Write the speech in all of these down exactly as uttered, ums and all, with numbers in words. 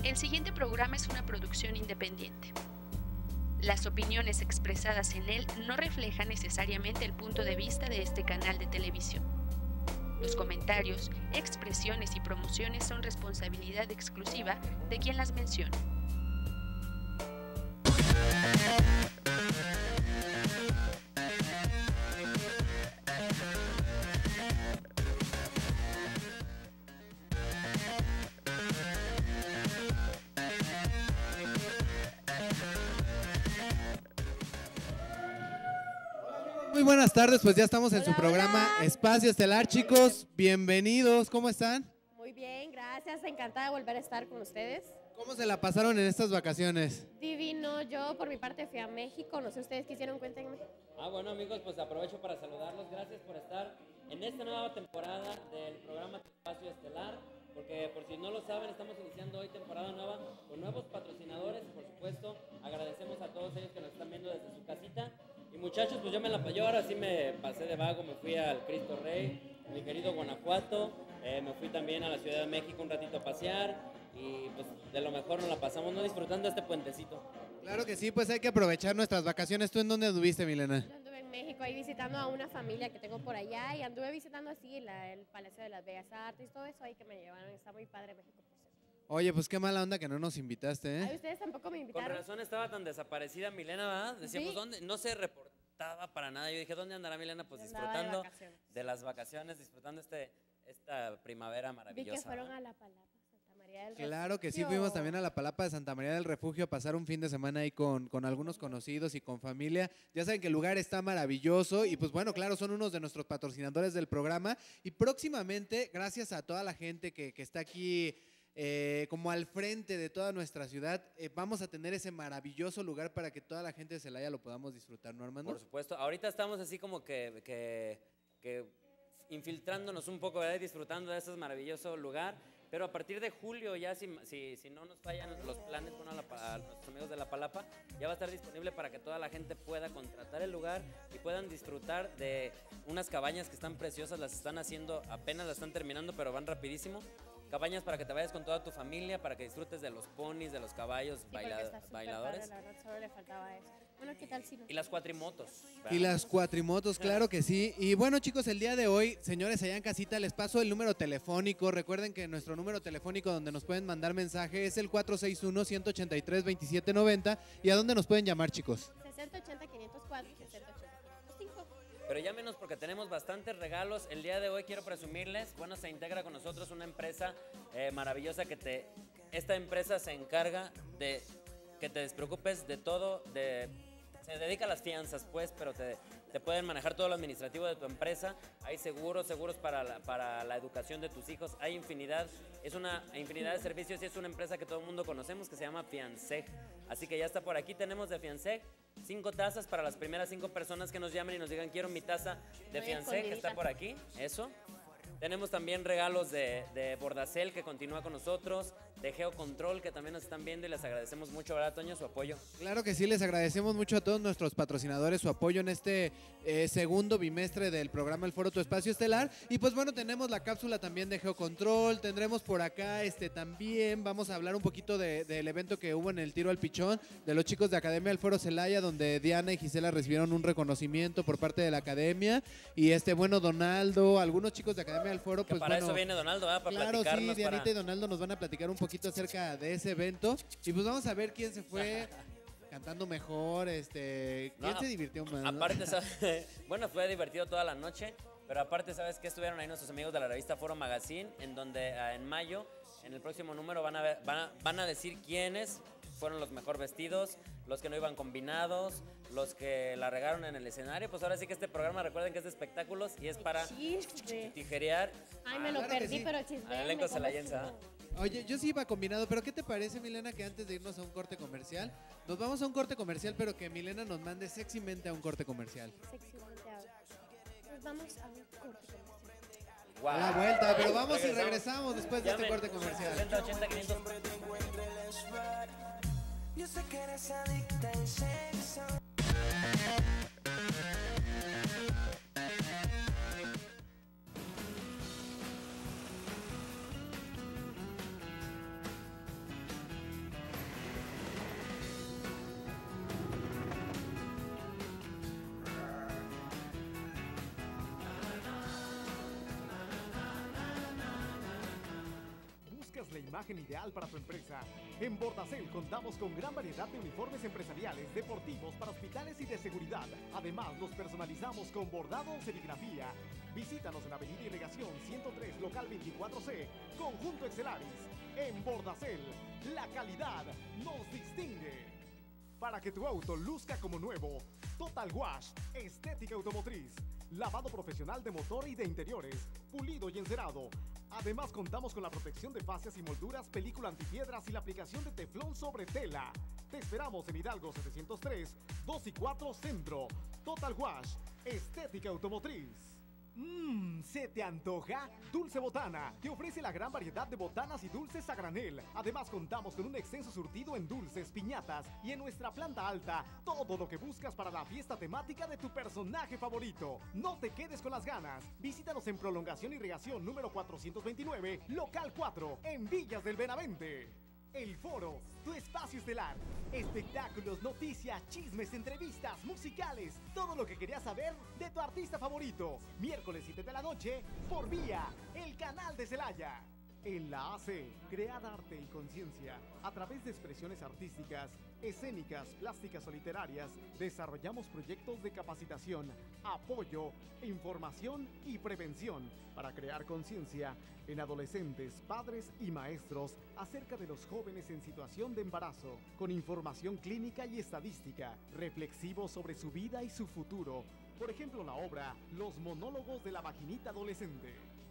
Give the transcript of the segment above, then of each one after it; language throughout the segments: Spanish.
El siguiente programa es una producción independiente. Las opiniones expresadas en él no reflejan necesariamente el punto de vista de este canal de televisión. Los comentarios, expresiones y promociones son responsabilidad exclusiva de quien las menciona. Muy buenas tardes, pues ya estamos en Hola, su programa hola. Espacio Estelar, chicos, bienvenidos, ¿cómo están? Muy bien, gracias. Encantada de volver a estar con ustedes. ¿Cómo se la pasaron en estas vacaciones? Divino, yo por mi parte fui a México. No sé ustedes qué hicieron, cuéntenme. Ah, bueno amigos, pues aprovecho para saludarlos. Gracias por estar en esta nueva temporada del programa Espacio Estelar. Porque por si no lo saben, estamos iniciando hoy temporada nueva con nuevos patrocinadores. Por supuesto, agradecemos a todos ellos que nos están viendo desde su casita. Y muchachos, pues yo me la yo ahora sí me pasé de vago, me fui al Cristo Rey, mi querido Guanajuato, eh, me fui también a la Ciudad de México un ratito a pasear y pues de lo mejor nos la pasamos, ¿no? Disfrutando este puentecito. Claro que sí, pues hay que aprovechar nuestras vacaciones. ¿Tú en dónde anduviste, Milena? Yo anduve en México ahí visitando a una familia que tengo por allá y anduve visitando así la- el Palacio de las Bellas Artes y todo eso ahí que me llevaron. Está muy padre México, por cierto. Oye, pues qué mala onda que no nos invitaste, Ay, ¿eh? ustedes tampoco me Con invitaron. razón estaba tan desaparecida Milena, ¿verdad? Decíamos, Sí. ¿dónde? No se reportaba para nada. Yo dije, ¿dónde andará Milena? Pues Andaba de disfrutando vacaciones. de las vacaciones, disfrutando este esta primavera Vi maravillosa. que fueron ¿verdad? a La Palapa, Santa María del Claro que sí, Refugio. fuimos también a la Palapa de Santa María del Refugio a pasar un fin de semana ahí con, con algunos conocidos y con familia. Ya saben que el lugar está maravilloso y pues bueno, claro, son unos de nuestros patrocinadores del programa y próximamente, gracias a toda la gente que, que está aquí eh, como al frente de toda nuestra ciudad, eh, vamos a tener ese maravilloso lugar para que toda la gente de Celaya lo podamos disfrutar, ¿no, Armando? Por supuesto. Ahorita estamos así como que, que, que infiltrándonos un poco, ¿verdad? Y disfrutando de ese maravilloso lugar. Pero a partir de julio, ya si, si, si no nos fallan los planes con la, a nuestros amigos de La Palapa, ya va a estar disponible para que toda la gente pueda contratar el lugar y puedan disfrutar de unas cabañas que están preciosas, las están haciendo, apenas las están terminando, pero van rapidísimo. Cabañas para que te vayas con toda tu familia, para que disfrutes de los ponis, de los caballos, Sí, porque baila- está súper bailadores. padre, la verdad, solo le faltaba eso. Bueno, ¿qué tal si no? Y las cuatrimotos. ¿verdad? Y las cuatrimotos, claro que sí. Y bueno, chicos, el día de hoy, señores, allá en casita, les paso el número telefónico. Recuerden que nuestro número telefónico donde nos pueden mandar mensaje es el cuatro seis uno, uno ocho tres, dos siete nueve cero. ¿Y a dónde nos pueden llamar, chicos? sesenta ochenta quinientos cuatro, sesenta ochenta quinientos cinco. Pero llámenos porque tenemos bastantes regalos. El día de hoy quiero presumirles, bueno, se integra con nosotros una empresa eh, maravillosa que te... Esta empresa se encarga de que te despreocupes de todo, de... Se dedica a las fianzas, pues, pero te, te pueden manejar todo lo administrativo de tu empresa. Hay seguros, seguros para la, para la educación de tus hijos. Hay infinidad, es una infinidad de servicios y es una empresa que todo el mundo conocemos que se llama Fianseg. Así que ya está por aquí, tenemos de Fianseg cinco tazas para las primeras cinco personas que nos llamen y nos digan quiero mi taza de Muy Fianseg, que está escondidita. por aquí, eso. Tenemos también regalos de, de Bordacel que continúa con nosotros, de Geocontrol que también nos están viendo y les agradecemos mucho, ¿verdad, Toño, su apoyo? Claro que sí, les agradecemos mucho a todos nuestros patrocinadores su apoyo en este eh, segundo bimestre del programa El Foro Tu Espacio Estelar. Y pues bueno, tenemos la cápsula también de Geocontrol, tendremos por acá este también, vamos a hablar un poquito de- del evento que hubo en el Tiro al Pichón, de los chicos de Academia del Foro Celaya, donde Diana y Gisela recibieron un reconocimiento por parte de la Academia. Y este bueno, Donaldo, algunos chicos de Academia del Foro, Que pues para bueno... eso viene Donaldo, ¿verdad? Para Claro, sí, platicarnos. Dianita para... y Donaldo nos van a platicar un poquito acerca de ese evento. Y pues vamos a ver quién se fue cantando mejor, este, quién No, se divirtió más, ¿no? Aparte, ¿sabes? Bueno, fue divertido toda la noche, pero aparte, ¿sabes qué? Estuvieron ahí nuestros amigos de la revista Foro Magazine, en donde ah, en mayo, en el próximo número, van a, ver, van, a, van a decir quiénes fueron los mejor vestidos, los que no iban combinados, los que la regaron en el escenario. Pues ahora sí que este programa, recuerden que es de espectáculos y es para Chisme. tijerear Ay, me lo claro que perdí, sí. pero chisme. al elenco celayense, ¿ah? Oye, yo sí iba combinado, pero ¿qué te parece, Milena, que antes de irnos a un corte comercial, nos vamos a un corte comercial, pero que Milena nos mande sexymente a un corte comercial? Sexualmente ahora. Pues vamos a un corte comercial. Guau. A la vuelta, pero vamos y Regresamos. regresamos después de este Llamen. corte comercial. sesenta, ochenta, quinientos. Yo sé que eres adicta al sexo. buscas la imagen ideal para tu empresa, en Bordacel contamos con gran variedad de uniformes empresariales, deportivos, para hospitales y de seguridad. Además, los personalizamos con bordado o serigrafía. Visítanos en Avenida Irrigación ciento tres, local veinticuatro C, Conjunto Excelaris. En Bordacel, la calidad nos distingue. Para que tu auto luzca como nuevo, Total Wash, estética automotriz, lavado profesional de motor y de interiores, pulido y encerado. Además, contamos con la protección de fascias y molduras, película antipiedras y la aplicación de teflón sobre tela. Te esperamos en Hidalgo setecientos tres, dos y cuatro Centro. Total Wash, estética automotriz. Mmm, ¿se te antoja? Dulce Botana te ofrece la gran variedad de botanas y dulces a granel. Además, contamos con un extenso surtido en dulces, piñatas y en nuestra planta alta, todo lo que buscas para la fiesta temática de tu personaje favorito. No te quedes con las ganas. Visítanos en Prolongación Irrigación número cuatrocientos veintinueve, local cuatro, en Villas del Benavente. El Foro, tu espacio estelar. Espectáculos, noticias, chismes, entrevistas, musicales. Todo lo que querías saber de tu artista favorito. Miércoles siete de la noche, por Vía, el canal de Celaya. En la A C, crear arte y conciencia. A través de expresiones artísticas, escénicas, plásticas o literarias, desarrollamos proyectos de capacitación, apoyo, información y prevención para crear conciencia en adolescentes, padres y maestros acerca de los jóvenes en situación de embarazo, con información clínica y estadística, reflexivo sobre su vida y su futuro. Por ejemplo, la obra Los monólogos de la vaginita adolescente.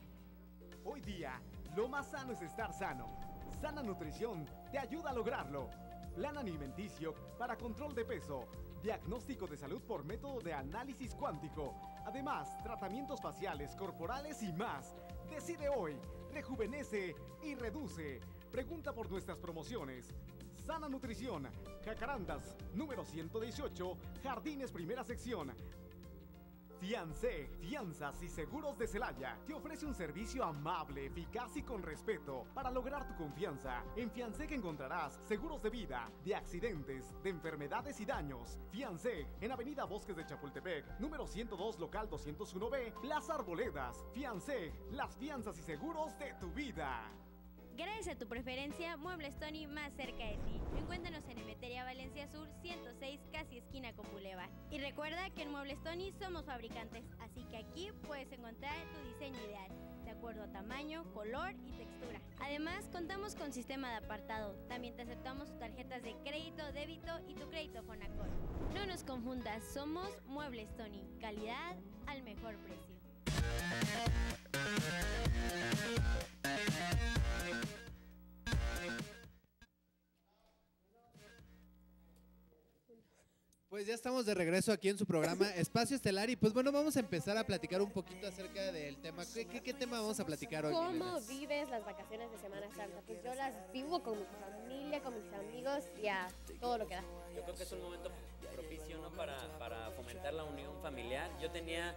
Hoy día, lo más sano es estar sano. Sana Nutrición te ayuda a lograrlo. Plan alimenticio para control de peso. Diagnóstico de salud por método de análisis cuántico. Además, tratamientos faciales, corporales y más. Decide hoy, rejuvenece y reduce. Pregunta por nuestras promociones. Sana Nutrición, Jacarandas, número ciento dieciocho, Jardines Primera Sección. Fiancé, Fianzas y Seguros de Celaya te ofrece un servicio amable, eficaz y con respeto para lograr tu confianza. En Fiancé encontrarás seguros de vida, de accidentes, de enfermedades y daños. Fiancé, en Avenida Bosques de Chapultepec, número ciento dos, local doscientos uno B, Plaza Arboledas. Fiancé, las fianzas y seguros de tu vida. Gracias a tu preferencia, Muebles Tony más cerca de ti. Encuéntranos en Emetería Valencia Sur ciento seis, casi esquina con Boulevard. Y recuerda que en Muebles Tony somos fabricantes, así que aquí puedes encontrar tu diseño ideal, de acuerdo a tamaño, color y textura. Además, contamos con sistema de apartado. También te aceptamos tarjetas de crédito, débito y tu crédito Fonacor. No nos confundas, somos Muebles Tony, calidad al mejor precio. Pues ya estamos de regreso aquí en su programa Espacio Estelar y pues bueno, vamos a empezar a platicar un poquito acerca del tema. ¿Qué, qué, qué tema vamos a platicar hoy? ¿Cómo Mireles? vives las vacaciones de Semana Santa? Pues yo las vivo con mi familia, con mis amigos y a todo lo que da. Yo creo que es un momento propicio, ¿no? Para, para fomentar la unión familiar. Yo tenía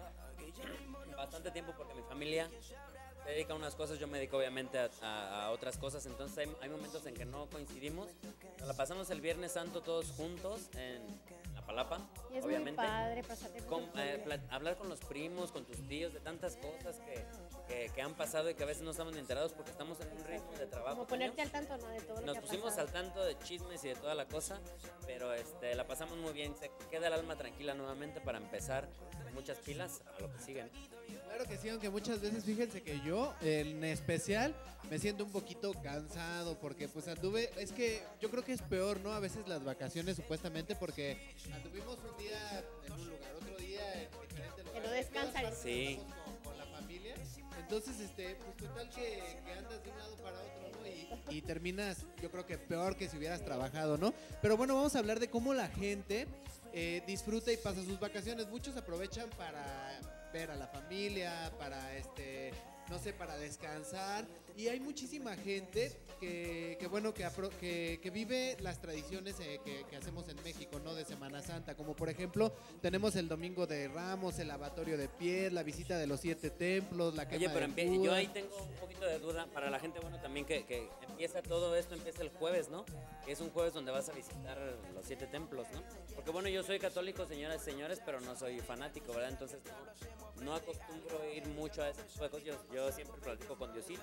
bastante tiempo porque mi familia se dedica a unas cosas, yo me dedico obviamente a, a, a otras cosas, entonces hay, hay momentos en que no coincidimos. Nos la pasamos el Viernes Santo todos juntos en La Palapa, Y es obviamente. muy padre pasarte Con- con tu eh, familia. pla- hablar con los primos, con tus tíos, de tantas cosas que, que, que han pasado y que a veces no estamos ni enterados porque estamos en un ritmo de trabajo. Como ponerte cañón. al tanto, ¿no? De todo lo Nos que ha pusimos pasado. al tanto de chismes y de toda la cosa, pero este, la pasamos muy bien. Se queda el alma tranquila nuevamente para empezar con muchas pilas a lo que sigue, ¿no? Claro que sí, aunque muchas veces fíjense que yo en especial me siento un poquito cansado porque pues anduve, es que yo creo que es peor, ¿no? A veces las vacaciones supuestamente porque anduvimos un día en un lugar, otro día en diferente lugar. Que no descansan. Sí. Con, con la familia. Entonces, este, pues total que, que andas de un lado para otro, ¿no? Y, y terminas, yo creo que peor que si hubieras trabajado, ¿no? Pero bueno, vamos a hablar de cómo la gente eh, disfruta y pasa sus vacaciones. Muchos aprovechan para ver a la familia, para este, no sé, para descansar. Y hay muchísima gente que, que bueno, que, apro- que, que vive las tradiciones eh, que, que hacemos en México, ¿no? De Semana Santa, como por ejemplo, tenemos el Domingo de Ramos, el lavatorio de pies, la visita de los siete templos, la quema Oye, pero de empie- yo Buda. ahí tengo un poquito de duda para la gente, bueno, también que, que empieza todo esto, empieza el jueves, ¿no? Que es un jueves donde vas a visitar los siete templos, ¿no? Porque bueno, yo soy católico, señoras y señores, pero no soy fanático, ¿verdad? Entonces no, no acostumbro ir mucho a ese tipo de cosas. Yo, yo siempre platico con Diosito, a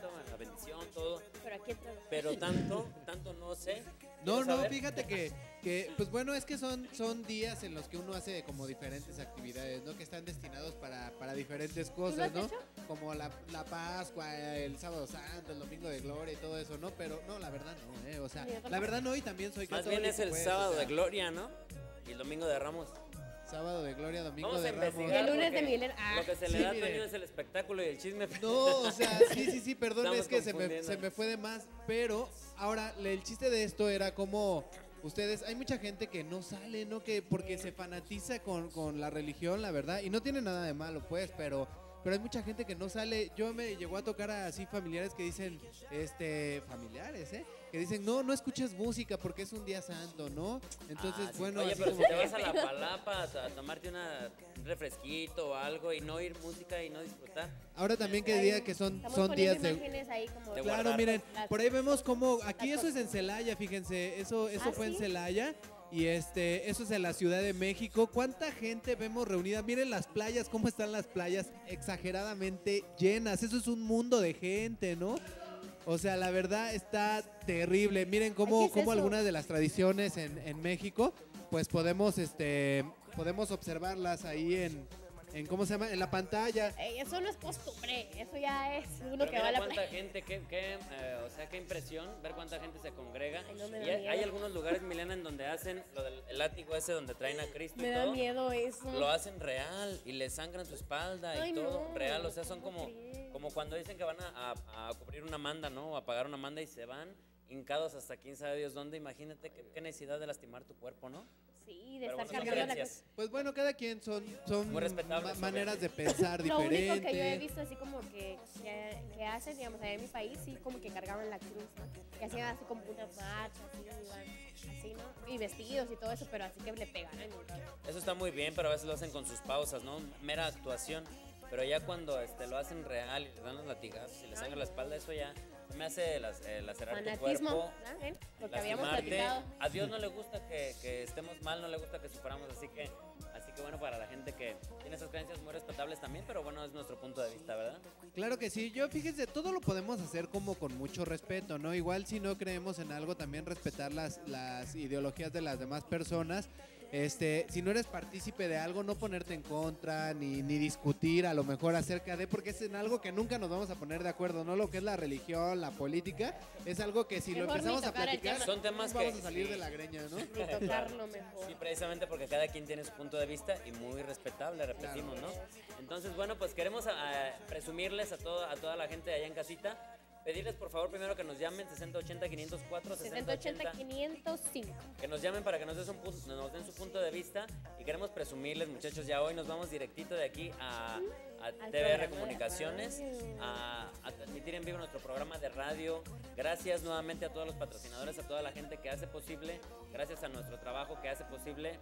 bendición, todo. Pero aquí entra. Pero tanto, tanto no sé. No, ¿Quieres no, saber? fíjate que, que, pues bueno, es que son, son días en los que uno hace como diferentes actividades, ¿no? Que están destinados para, para diferentes cosas, has ¿no? hecho? Como la, la Pascua, el Sábado Santo, el Domingo de Gloria y todo eso, ¿no? Pero no, la verdad no, ¿eh? O sea, Ni yo tampoco. la verdad no, y también soy Más católico. bien es el pues, sábado o sea, de gloria, ¿no? Y el domingo de Ramos. Sábado de Gloria, Domingo Vamos a de Ramos. investigar. El lunes de porque Miller. Ah, Lo que se le sí, da a mire. Toño es el espectáculo y el chisme. No, o sea, sí, sí, sí, perdón, Estamos es que se me, confundiendo. se me fue de más. Pero ahora, le- el chiste de esto era como ustedes, hay mucha gente que no sale, ¿no? Que porque se fanatiza con, con la religión, la verdad. Y no tiene nada de malo, pues, pero, pero hay mucha gente que no sale. Yo me llegó a tocar a así familiares que dicen, este, familiares, ¿eh? Que dicen, no, no escuches música porque es un día santo, ¿no? Entonces, Ah, sí. bueno, Oye, así pero como si te que- vas a la palapa a, a tomarte una, un refresquito o algo y no oír música y no disfrutar. ahora también que diga que son, estamos son poniendo días de... imágenes ahí como de Claro, guardar. miren, Las- por ahí vemos cómo aquí las eso es en cosas. Celaya, fíjense, eso eso ¿Ah, fue en sí? Celaya y este eso es en la Ciudad de México. ¿Cuánta gente vemos reunida? Miren las playas, cómo están las playas exageradamente llenas. Eso es un mundo de gente, ¿no? O sea, la verdad está terrible. Miren cómo, Aquí es cómo eso. algunas de las tradiciones en, en México, pues podemos este podemos observarlas ahí en en ¿cómo se llama? En la pantalla. Ey, eso no es costumbre, eso ya es uno Pero que va mira a la cuánta playa. gente, qué, qué, eh, o sea, qué impresión ver cuánta gente se congrega. Ay, no me da y hay, miedo. hay algunos lugares, Milena, en donde hacen lo del el látigo ese donde traen a Cristo Me y da todo. miedo eso. Lo hacen real y le sangran su espalda y Ay, todo no, real. O sea, son ¿cómo como, crees? como cuando dicen que van a, a- a cubrir una manda, ¿no? O a pagar una manda y se van hincados hasta quién sabe Dios dónde. Imagínate qué, qué necesidad de lastimar tu cuerpo, ¿no? Sí, de Pero estar bueno, son cargando la creencias. cosa. Pues bueno, cada quien son son Muy respetables, ma- maneras de obviamente. pensar Lo único diferente. que yo he visto así como que, que, que hacen, digamos, allá en mi país, sí, como que cargaban la cruz, ¿no? Que hacían así como unas marchas, así, iban así, ¿no? Y vestidos y todo eso, pero así que le pegaran. y todo. Eso está muy bien, pero a veces lo hacen con sus pausas, ¿no? Mera actuación. Pero ya cuando este, lo hacen real y les dan los latigazos y les sangran la espalda, eso ya me hace las, eh, lacerar tu Fanatismo, cuerpo. ¿verdad? ¿Ven? Lo que habíamos lastimarte. platicado. A Dios no le gusta que, que estemos mal, no le gusta que suframos, así que, así que bueno, para la gente que tiene esas creencias muy respetables también, pero bueno, es nuestro punto de vista, ¿verdad? Claro que sí, yo fíjense, todo lo podemos hacer como con mucho respeto, ¿no? Igual si no creemos en algo, también respetar las, las ideologías de las demás personas. Este, si no eres partícipe de algo, no ponerte en contra, ni, ni discutir a lo mejor acerca de, porque es en algo que nunca nos vamos a poner de acuerdo, ¿no? Lo que es la religión, la política, es algo que si lo Mejor ni empezamos a tocar el platicar, tema. Son temas nos vamos que- a salir sí. de la greña, ¿no? Ni tocarlo mejor. Sí, precisamente porque cada quien tiene su punto de vista y muy respetable, repetimos, ¿no? Entonces, bueno, pues queremos a- a presumirles a, todo, a toda la gente de allá en casita, pedirles por favor primero que nos llamen sesenta ochenta quinientos cuatro, sesenta ochenta quinientos cinco. que nos llamen para que nos, des un pu- nos den su punto de vista y queremos presumirles, muchachos, ya hoy nos vamos directito de aquí a, a Al T V R programa de Comunicaciones, radio. a, a transmitir en vivo nuestro programa de radio. Gracias nuevamente a todos los patrocinadores, a toda la gente que hace posible, gracias a nuestro trabajo que hace posible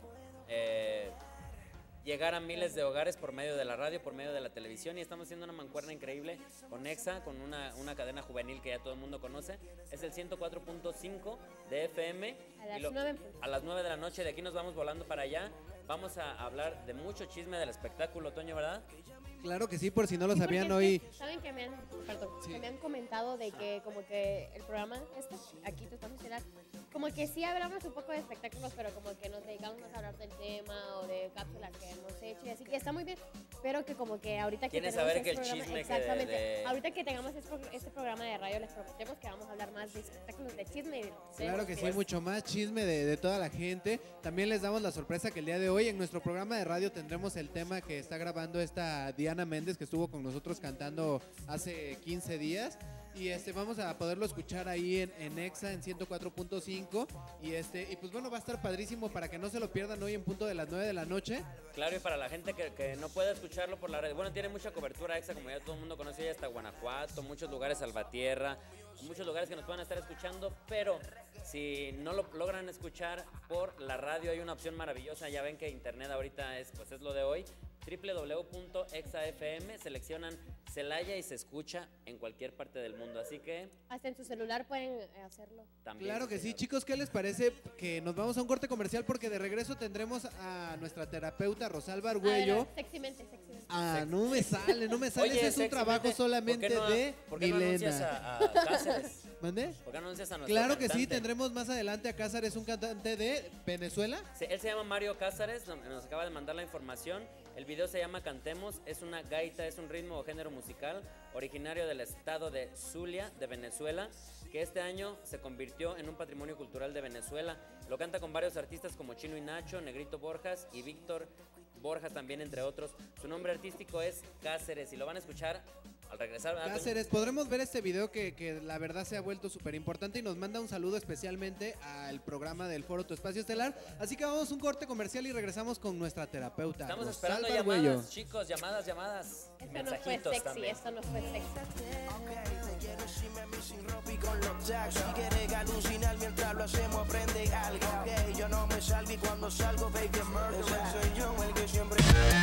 eh, llegar a miles de hogares por medio de la radio, por medio de la televisión, y estamos haciendo una mancuerna increíble con EXA, con una, una cadena juvenil que ya todo el mundo conoce. Es el ciento cuatro punto cinco de F M. A las y lo- nueve en punto. a las nueve de la noche, de aquí nos vamos volando para allá. Vamos a hablar de mucho chisme del espectáculo, Toño, ¿verdad? Claro que sí, por si no lo Sí, porque sabían es hoy. que, ¿saben que me han, perdón, Sí. que me han comentado de que como que el programa este, aquí te estamos estelar, como que sí hablamos un poco de espectáculos, pero como que nos dedicamos más a hablar del tema o de cápsulas que hemos hecho y así que está muy bien, pero que como que ahorita que ¿Quieres tenemos saber que este el programa- chisme que de- exactamente, de- ahorita que tengamos este, pro- este programa de radio les prometemos que vamos a hablar más de espectáculos, de chisme y de lo que Claro que sí, sea. mucho más chisme de, de toda la gente. También les damos la sorpresa que el día de hoy en nuestro programa de radio tendremos el tema que está grabando esta Diana Méndez, que estuvo con nosotros cantando hace quince días. Y este vamos a poderlo escuchar ahí en, en Exa en ciento cuatro punto cinco. Y este, y pues bueno, va a estar padrísimo para que no se lo pierdan hoy en punto de las nueve de la noche. Claro, y para la gente que, que no pueda escucharlo por la red, bueno, tiene mucha cobertura EXA, como ya todo el mundo conoce, ya hasta Guanajuato, muchos lugares, Salvatierra, muchos lugares que nos puedan estar escuchando, pero si no lo logran escuchar por la radio, hay una opción maravillosa, ya ven que internet ahorita es, pues es lo de hoy, doble u doble u doble u punto exa f m, seleccionan Celaya y se escucha en cualquier parte del mundo, así que Hasta en su celular pueden eh, hacerlo. también. Claro que sí, señor. chicos, ¿qué les parece que nos vamos a un corte comercial? Porque de regreso tendremos a nuestra terapeuta Rosalba Argüello. Ah, Sexymente, sexymente. Ah, no me sale, no me sale. Oye, Ese es un sexymente, trabajo ¿por qué solamente no- de ¿por qué no anuncias Milena. a, a Cáceres? ¿Mande? ¿Por qué no anuncias a nuestro Claro que sí, cantante? tendremos más adelante a Cázares, un cantante de Venezuela. Sí, él se llama Mario Cázares, nos, nos acaba de mandar la información. El video se llama Cantemos, es una gaita, es un ritmo o género musical originario del estado de Zulia, de Venezuela, que este año se convirtió en un patrimonio cultural de Venezuela. Lo canta con varios artistas como Chino y Nacho, Negrito Borjas y Víctor Borjas también, entre otros. Su nombre artístico es Cáceres y lo van a escuchar al regresar. ¿verdad, Toño? Cáceres, podremos ver este video que, que la verdad se ha vuelto súper importante y nos manda un saludo especialmente al programa del Foro Tu Espacio Estelar. Así que vamos a un corte comercial y regresamos con nuestra terapeuta. Estamos Rosalba esperando Argüello. llamadas, chicos, llamadas, llamadas. Esto no fue mensajitos sexy, también. esto no fue sexy. Te quiero encima de mí sin ropa y con los tags. Si quieres alucinar mientras lo hacemos, aprende algo. Ok, yo no me salgo y cuando salgo, baby, es murder. Soy yo el que siempre...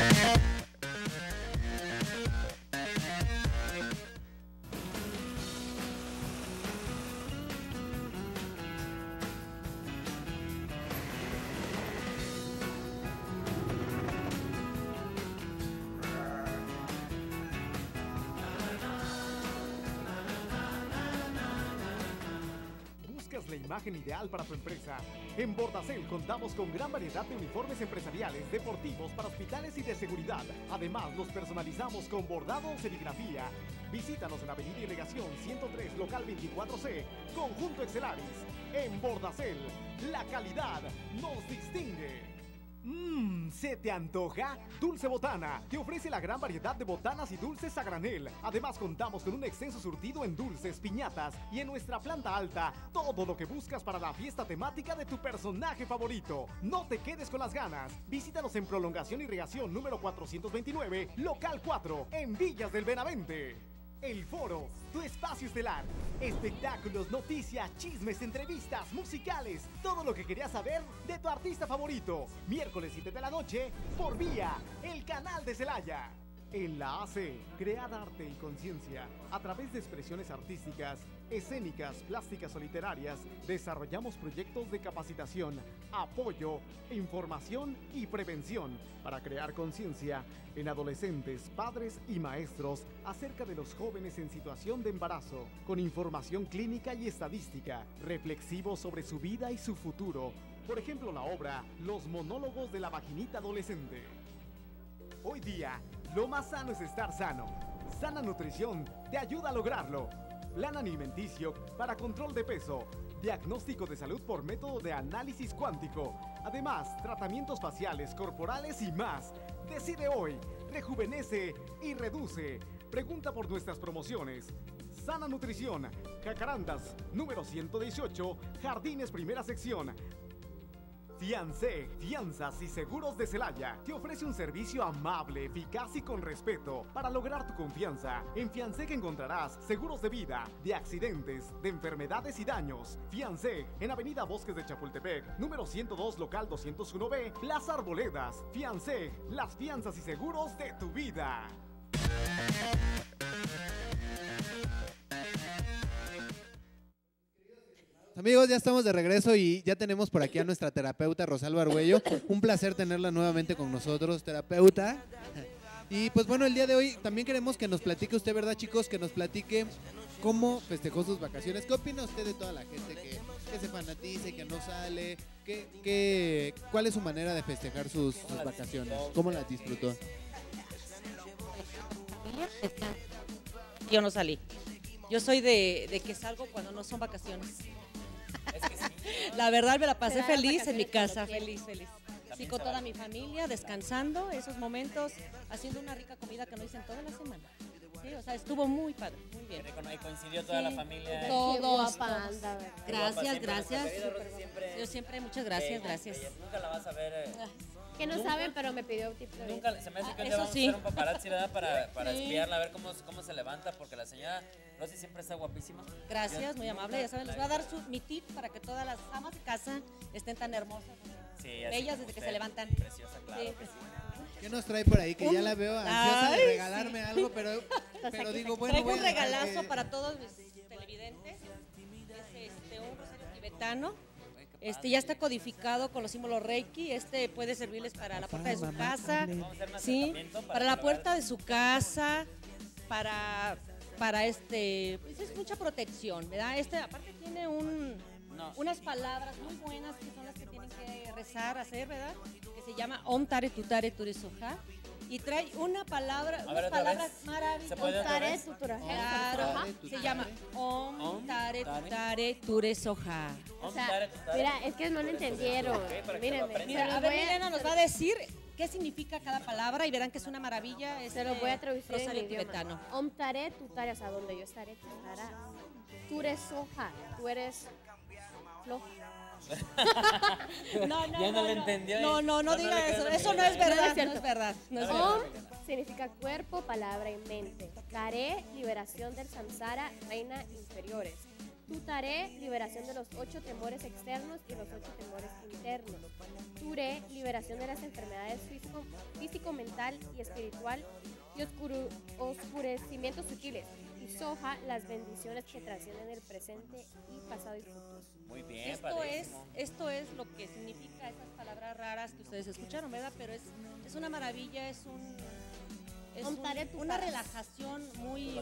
¿Buscas la imagen ideal para tu empresa? En Bordacel contamos con gran variedad de uniformes empresariales, deportivos, para hospitales y de seguridad. Además, los personalizamos con bordado o serigrafía. Visítanos en Avenida Irrigación ciento tres, local veinticuatro C, Conjunto Excelaris. En Bordacel, la calidad nos distingue. Mmm, ¿se te antoja? Dulce Botana te ofrece la gran variedad de botanas y dulces a granel. Además, contamos con un extenso surtido en dulces, piñatas y en nuestra planta alta, todo lo que buscas para la fiesta temática de tu personaje favorito. No te quedes con las ganas. Visítanos en Prolongación y Irrigación número cuatrocientos veintinueve, local cuatro, en Villas del Benavente. El Foro, tu espacio estelar. Espectáculos, noticias, chismes, entrevistas, musicales. Todo lo que querías saber de tu artista favorito. Miércoles siete de la noche, por Vía, el canal de Celaya. En la A C, crear arte y conciencia. A través de expresiones artísticas, escénicas, plásticas o literarias, desarrollamos proyectos de capacitación, apoyo, información y prevención para crear conciencia en adolescentes, padres y maestros acerca de los jóvenes en situación de embarazo, con información clínica y estadística, reflexivo sobre su vida y su futuro. Por ejemplo, la obra Los monólogos de la vaginita adolescente. Hoy día, lo más sano es estar sano. Sana Nutrición te ayuda a lograrlo. Plan alimenticio para control de peso. Diagnóstico de salud por método de análisis cuántico. Además, tratamientos faciales, corporales y más. Decide hoy, rejuvenece y reduce. Pregunta por nuestras promociones. Sana Nutrición, Jacarandas, número ciento dieciocho, Jardines Primera Sección. Fiancé, Fianzas y Seguros de Celaya te ofrece un servicio amable, eficaz y con respeto para lograr tu confianza. En Fiancé que encontrarás seguros de vida, de accidentes, de enfermedades y daños. Fiancé, en Avenida Bosques de Chapultepec, número ciento dos, local doscientos uno B, Plaza Arboledas. Fiancé, las fianzas y seguros de tu vida. Amigos, ya estamos de regreso y ya tenemos por aquí a nuestra terapeuta Rosalba Argüello. Un placer tenerla nuevamente con nosotros, terapeuta. Y pues bueno, el día de hoy también queremos que nos platique usted, ¿verdad, chicos? Que nos platique cómo festejó sus vacaciones. ¿Qué opina usted de toda la gente que, que se fanatice, que no sale? ¿Qué, qué, ¿Cuál es su manera de festejar sus, sus vacaciones? ¿Cómo las disfrutó? Yo no salí. Yo soy de, de que salgo cuando no son vacaciones. La verdad me la pasé Te da las feliz en mi vacaciones casa, cuando feliz, feliz. Sí, con toda mi familia, descansando esos momentos, haciendo una rica comida que no hice en toda la semana. Sí, o sea, estuvo muy padre, muy bien. Ahí coincidió toda Sí. la familia. Todos, Qué guapa todos. anda, ¿verdad? Gracias, Siempre gracias. nuestra querida Rosy siempre Yo siempre, muchas gracias, bella, gracias. bella. Nunca la vas a ver. eh, Que no Nunca- saben, pero me pidió tips. de Nunca, eso. se me hace que Ah, un día eso vamos sí. a hacer un paparazzi, ¿verdad? Para, para Sí. espiarla, a ver cómo, cómo se levanta, porque la señora Rosy siempre está guapísima. Gracias, Yo muy nunca amable. Ya saben, la les he voy a dar visto. su, mi tip para que todas las amas de casa estén tan hermosas, Sí, así bellas como desde que usted, se levantan. Preciosa, claro Sí, que pues, sí. ¿Qué nos trae por ahí? Que Un- ya la veo ansiosa Ay, de regalarme algo, pero, pero aquí, digo, bueno, Traigo voy un a dejar regalazo que- para todos mis televidentes. Es este, un rosario tibetano. Este ya está codificado con los símbolos Reiki. Este puede servirles para la puerta de su casa, Vamos a hacer un sí, acercamiento para la probar. puerta de su casa, para para este, pues es mucha protección, ¿verdad? Este aparte tiene un No. unas palabras muy buenas que son las que tienen que rezar, hacer, ¿verdad? Que se llama Om Tare Tutare Ture Soja. Y trae una palabra, A unas ver, otra palabras vez. maravillosas. ¿Se puede otra Tare vez? Tuturaje. Claro, Tare, se tutare. llama Om Om Tare Tare. Tutare Ture Soja. O sea, Tare, tare. mira, es que no lo entendieron. Ok, para que lo Mírenme. aprendan. Mira, se a los ver, voy Milena nos va a decir qué significa cada palabra y verán que es una maravilla. Se este los voy a traducir en rosario mi idioma. tibetano. Om tare, tu tare, o sea, donde yo estaré, tú estarás. Tú eres soja, tú eres floja. No, no, Ya no le entendió, No, ¿eh? no, no No, no diga le eso. creas a Eso no Milena. es verdad. No es No cierto. es verdad. No es A ver, verdad. Om significa cuerpo, palabra y mente. Tare, liberación del samsara, reina inferiores. Tu tare, liberación de los ocho temores externos y los ocho temores internos. Ture, liberación de las enfermedades físico, físico mental y espiritual y oscuru- oscurecimientos sutiles. Y soja, las bendiciones que trascienden el presente y pasado y futuro. Muy bien, Esto es, padrísimo. esto es lo que significa esas palabras raras que ustedes escucharon, ¿verdad? Pero es, es una maravilla, es un es un- Contaré tu una cara. relajación muy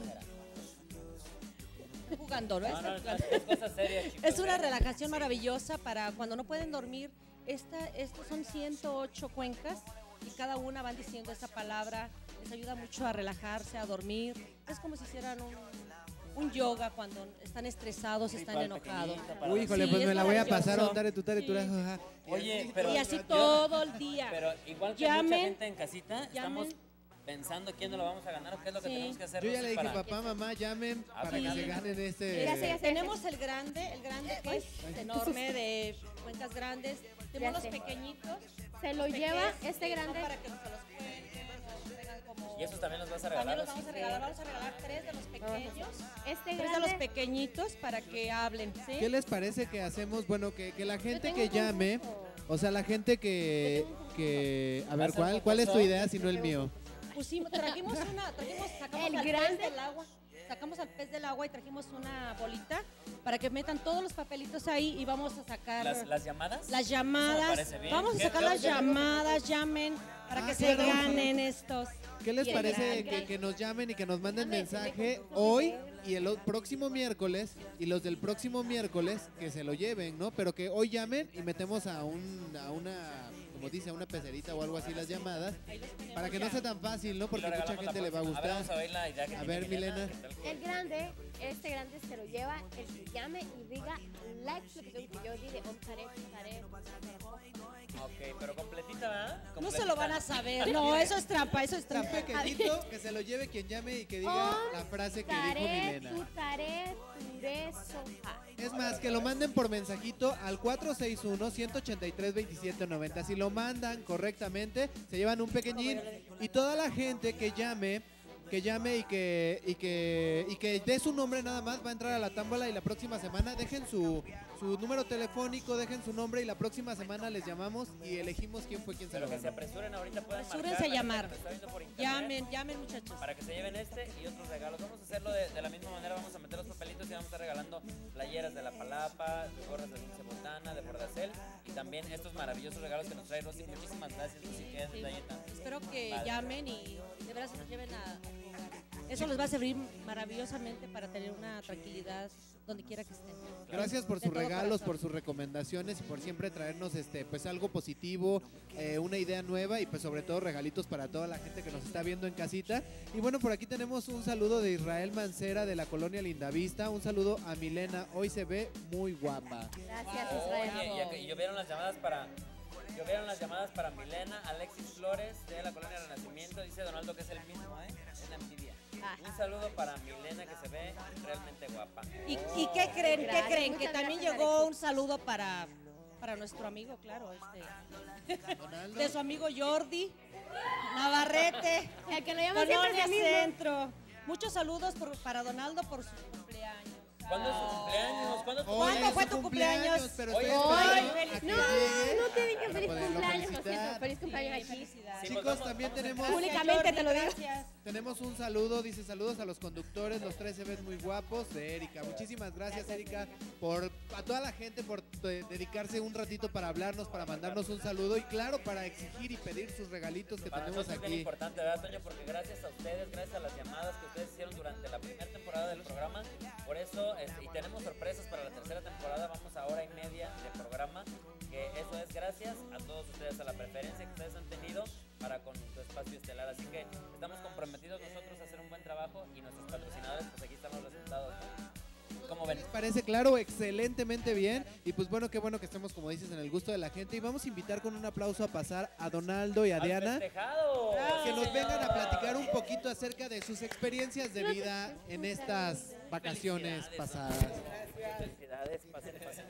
jugando, ¿no? No, no, Está no, jugando. es cosa seria, chicos. Es una ¿eh? relajación maravillosa para cuando no pueden dormir. Esta, estos son ciento ocho cuencas y cada una van diciendo esa palabra. Les ayuda mucho a relajarse, a dormir. Es como si hicieran un, un yoga cuando están estresados, Sí, están para el enojados. pequeñito, para Uy, los- híjole, Sí, pues es me la voy a pasar maravilloso. a Ontare, Tutare, Sí. Tura, jaja. Oye, pero Y así yo- todo el día. Pero igual que Llamen, mucha gente en casita, estamos llamen. pensando quién nos lo vamos a ganar o qué es lo que Sí. tenemos que hacer. Yo ya Rosy, le dije, para- papá, mamá, llamen Ah, para sí. que se ganen este... Ya sé, ya sé. Tenemos el grande, el grande que es enorme, de cuencas grandes. Tenemos Ya los sé. pequeñitos. Se lo los lleva pequeños, este que son grande. para que nos se los cuenten, nos tengan como... Y esos también los vas a También regalar. los Rosy? vamos a regalar, vamos a regalar tres de los pequeños, Este tres de los grande. pequeñitos para que hablen, ¿sí? ¿Qué les parece que hacemos? Bueno, que, que la gente tengo que un llame, concurso. o sea, la gente que... Yo tengo un concurso. que a ¿Va a ver, ser ¿cuál, un ¿cuál es tu concurso? idea si no el mío? Pusimos, trajimos una, trajimos, sacamos El al grande. pez del agua, sacamos al pez del agua y trajimos una bolita para que metan todos los papelitos ahí y vamos a sacar ¿Las, las llamadas? las Eso me llamadas. parece bien. Vamos a ¿Qué- sacar qué- las qué- llamadas, llamen para Ah, que se claro. ganen estos. ¿Qué les Y el parece grande. que, que nos llamen y que nos manden Dame, dame mensaje concurso hoy video. y el o- próximo miércoles y los del próximo miércoles que se lo lleven, ¿no? Pero que hoy llamen y metemos a un a una, como dice, a una pecerita o algo así las llamadas para que no sea tan fácil, ¿no? y Porque lo mucha regalamos la gente le va a próxima. A ver, gustar. vamos a oír la idea que A tiene ver, Milena. ¿qué tal? El grande, este grande se lo lleva el que llame y diga la explicación que yo di de Om Tare, Tare, Ok, pero completita, ¿verdad? No se lo van a saber. No, eso es trampa, eso es Un trampa. pequeñito que se lo lleve quien llame y que diga Om la frase que dijo Tare, Milena. tu tare, ture, soja. Es más, que lo manden por mensajito al cuatro seis uno, uno ocho tres, dos siete nueve cero. Si lo mandan correctamente, se llevan un pequeñín. Y toda la gente que llame, que llame y que, y que, y que dé su nombre nada más, va a entrar a la tómbola y la próxima semana dejen su, su número telefónico, dejen su nombre y la próxima semana les llamamos y elegimos quién fue quien se Pero lo que se ganó. apresuren ahorita, pueden Apresúrense marcar, a la gente llamar. que nos está viendo por internet, Llamen, llamen, muchachos. para que se lleven este y otros regalos. Vamos a hacerlo de, de la misma manera, vamos a meter los papelitos y vamos a estar regalando playeras de la Palapa, gorras de Dulce Botana, de Bordacel y también estos maravillosos regalos que nos trae Rosy. Muchísimas gracias, Rosy, qué Sí. detalle tan Espero que padre. llamen y de verdad se los lleven a, a su hogar. Eso les va a servir maravillosamente para tener una tranquilidad donde quiera que estén. Gracias por De sus todo regalos, corazón. por sus recomendaciones y por siempre traernos este pues algo positivo, eh, una idea nueva y pues sobre todo regalitos para toda la gente que nos está viendo en casita. Y bueno, por aquí tenemos un saludo de Israel Mancera de la colonia Lindavista, un saludo a Milena, hoy se ve muy guapa. Gracias, Wow. Israel. Oye, y, y llovieron las llamadas para llovieron las llamadas para Milena, Alexis Flores de la colonia Renacimiento, dice Donaldo que es el mismo, ¿eh? Es la envidia. Ah. Un saludo para Milena que se ve realmente guapa. ¿Y, ¿Y qué creen? Gracias, ¿Qué creen? Que muchas también gracias, llegó Alexis. un saludo para, para nuestro amigo, claro, este, Donaldo. de su amigo Jordi Navarrete, El que lo llama siempre es Colonia el mismo. Centro. Muchos saludos por- para Donaldo por su cumpleaños. ¿Cuándo es su cumpleaños? ¿Cuándo es tu Hoy ¿Cuándo es fue su tu cumpleaños? Pero Oye, estoy hoy, esperando feliz- a que No, llegue no te dije para feliz poderlo cumpleaños. felicitar. Feliz cumpleaños aquí. Felicidades. Sí, Chicos, pues vamos- también vamos a- tenemos, Públicamente te lo digo. Gracias. tenemos un saludo, dice saludos a los conductores, los tres se ven muy guapos, de Erika. Muchísimas gracias, Erika, por a toda la gente por de- dedicarse un ratito para hablarnos, para mandarnos un saludo y claro, para exigir y pedir sus regalitos que Para tenemos nosotros es bien aquí. importante, ¿verdad, Toño? Porque gracias a ustedes, gracias a las llamadas que ustedes hicieron durante la primera temporada del programa, por eso, este, y tenemos sorpresas para la tercera temporada, vamos a hora y media de programa, que eso es gracias a todos ustedes, a la preferencia que ustedes han tenido para con tu espacio estelar, así que estamos comprometidos nosotros a hacer un buen trabajo y nuestros patrocinadores, pues aquí están los resultados, ¿no? ¿Cómo ven? ¿Les parece claro? Excelentemente bien. Y pues bueno, qué bueno que estemos, como dices, en el gusto de la gente. Y vamos a invitar con un aplauso a pasar a Donaldo y a ¡Al Diana. festejado! Que nos Sí, vengan a señor. platicar un poquito acerca de sus experiencias de vida en estas vacaciones Felicidades, pasadas. Felicidades, pasen, pasen.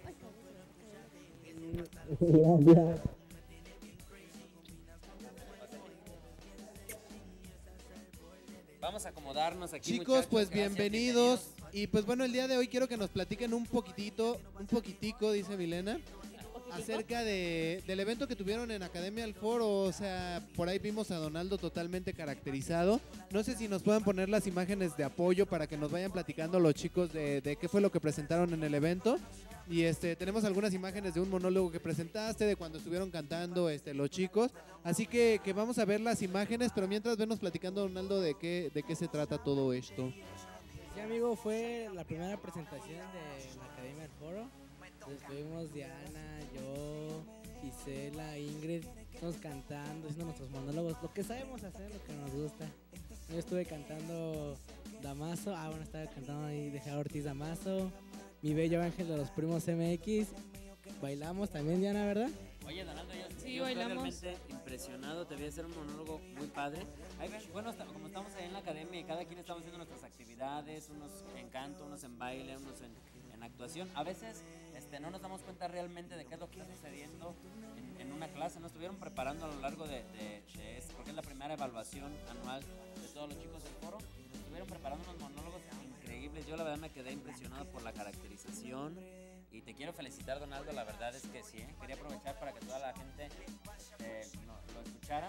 Vamos a acomodarnos aquí, Chicos, muchachos. pues Gracias, bienvenidos. Y pues bueno, el día de hoy quiero que nos platiquen un poquitito, un poquitico, dice Milena, acerca de, del evento que tuvieron en Academia El Foro. O sea, por ahí vimos a Donaldo totalmente caracterizado. No sé si nos puedan poner las imágenes de apoyo para que nos vayan platicando los chicos de, de qué fue lo que presentaron en el evento. Y este tenemos algunas imágenes de un monólogo que presentaste, de cuando estuvieron cantando este, los chicos. Así que, que vamos a ver las imágenes, pero mientras venos platicando, Donaldo, de qué, de qué se trata todo esto. Sí, amigo, fue la primera presentación de la Academia del Foro. Estuvimos Diana, yo, Gisela, Ingrid, estamos cantando, haciendo nuestros monólogos, lo que sabemos hacer, lo que nos gusta. Yo estuve cantando Damaso, ah bueno, estaba cantando ahí de Gerardo Ortiz Damaso, Mi Bello Ángel de los Primos M X, bailamos también, Diana, ¿verdad? Oye, Donaldo, yo, Sí, yo estoy bailamos. realmente impresionado, te voy a hacer un monólogo muy padre. Ahí ven, bueno, está- como estamos ahí en la academia y cada quien estamos haciendo nuestras actividades, unos en canto, unos en baile, unos en, en actuación, a veces este, no nos damos cuenta realmente de qué es lo que está sucediendo en, en una clase. Nos estuvieron preparando a lo largo de, de, de este, porque es la primera evaluación anual de todos los chicos del foro. Nos estuvieron preparando unos monólogos increíbles. Yo la verdad me quedé impresionado por la caracterización. Y te quiero felicitar, Donaldo, la verdad es que sí, ¿eh? Quería aprovechar para que toda la gente eh, no- lo escuchara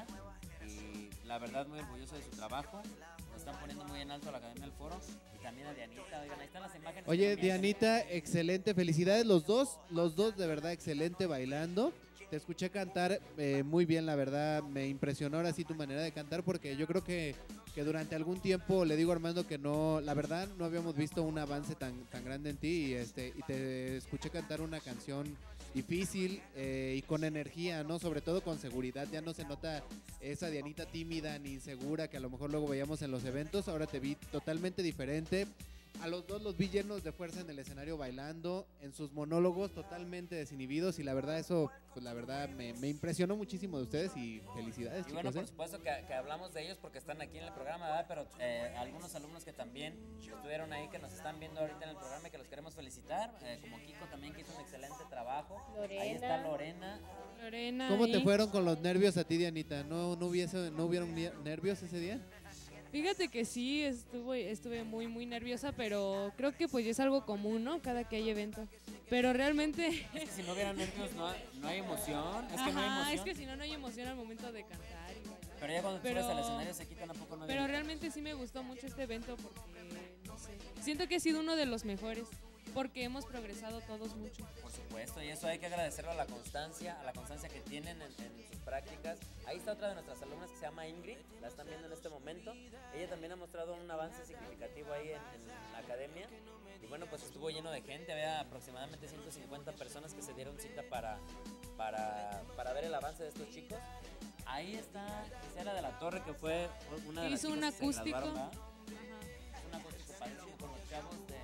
y la verdad muy orgulloso de su trabajo. Lo están poniendo muy en alto a la Academia del Foro y también a Dianita, oigan, ahí están las imágenes. Oye, también. Dianita, excelente, felicidades los dos, los dos de verdad excelente bailando. Te escuché cantar eh, muy bien, la verdad, me impresionó ahora sí tu manera de cantar porque yo creo que, que durante algún tiempo le digo a Armando que no, la verdad no habíamos visto un avance tan, tan grande en ti y, este, y te escuché cantar una canción difícil eh, y con energía, ¿no? Sobre todo con seguridad, ya no se nota esa Dianita tímida ni insegura que a lo mejor luego veíamos en los eventos, ahora te vi totalmente diferente. A los dos los vi llenos de fuerza en el escenario bailando, en sus monólogos totalmente desinhibidos y la verdad eso, pues la verdad me, me impresionó muchísimo de ustedes y felicidades Y bueno, chicos. por ¿eh? supuesto que, que hablamos de ellos porque están aquí en el programa, ¿verdad? Pero eh, algunos alumnos que también estuvieron ahí, que nos están viendo ahorita en el programa y que los queremos felicitar, eh, como Kiko también que hizo un excelente trabajo. Ahí está Lorena. Lorena. ¿Cómo te ahí. fueron con los nervios a ti, Dianita? ¿No, no, hubiese, no hubieron ni- nervios ese día? Fíjate que sí, estuve, estuve muy, muy nerviosa, pero creo que pues ya es algo común, ¿no? Cada que hay evento. Pero realmente... Es que si no hubieran nervios no, hay- no hay emoción, es que no hay Ajá, emoción. es que si no, no hay emoción al momento de cantar. y bailar. Pero ya cuando te Pero- subes al escenario se quitan a poco no Pero viene. realmente sí me gustó mucho este evento porque, no sé, siento que ha sido uno de los mejores porque hemos progresado todos mucho. Por supuesto, y eso hay que agradecerlo a la constancia, a la constancia que tienen en, en sus prácticas. Ahí está otra de nuestras alumnas que se llama Ingrid, la están viendo en este momento. Ella también ha mostrado un avance significativo ahí en, en la academia. Y bueno, pues estuvo lleno de gente, había aproximadamente ciento cincuenta personas que se dieron cita para, para, para ver el avance de estos chicos. Ahí está Gisela de la Torre, que fue una de las Hizo un chicas que se acústico. graduaron, ¿verdad? Ajá. Un acústico padrísimo con los chavos de,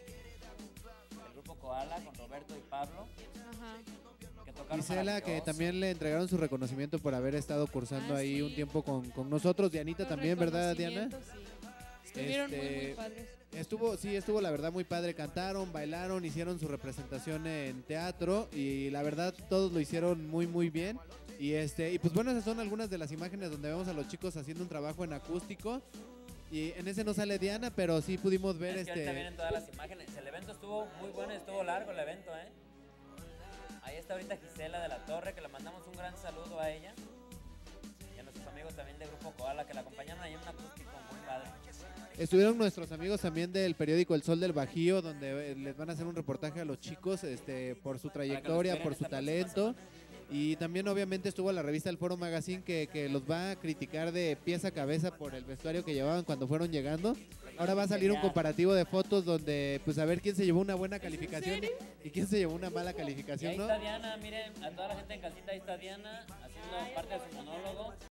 del grupo Koala, con Roberto y Pablo, Ajá. que tocaron Gisela, que maravilloso. también le entregaron su reconocimiento por haber estado cursando Ah, ahí sí. un tiempo con, con nosotros. Dianita Los también, ¿verdad, Diana? reconocimientos, sí. Estuvieron muy, Este, muy padres. Estuvo, sí, estuvo la verdad muy padre. Cantaron, bailaron, hicieron su representación en teatro y la verdad todos lo hicieron muy, muy bien. Y este, y pues bueno, esas son algunas de las imágenes donde vemos a los chicos haciendo un trabajo en acústico. Y en ese no sale Diana, pero sí pudimos ver Es que ahorita este. vienen todas las imágenes. El evento estuvo muy bueno, estuvo largo el evento, ¿eh? Ahí está ahorita Gisela de la Torre, que le mandamos un gran saludo a ella. Y a nuestros amigos también de Grupo Koala, que la acompañaron ahí en un acústico muy padre. Estuvieron nuestros amigos también del periódico El Sol del Bajío, donde eh, les van a hacer un reportaje a los chicos este, por su trayectoria, por su talento. Y también obviamente estuvo la revista El Foro Magazine que, que los va a criticar de pies a cabeza por el vestuario que llevaban cuando fueron llegando. Ahora va a salir un comparativo de fotos donde pues a ver quién se llevó una buena calificación y quién se llevó una mala Y ahí calificación, ¿no? está Diana, miren, a toda la gente en casita, ahí está Diana haciendo parte de su monólogo.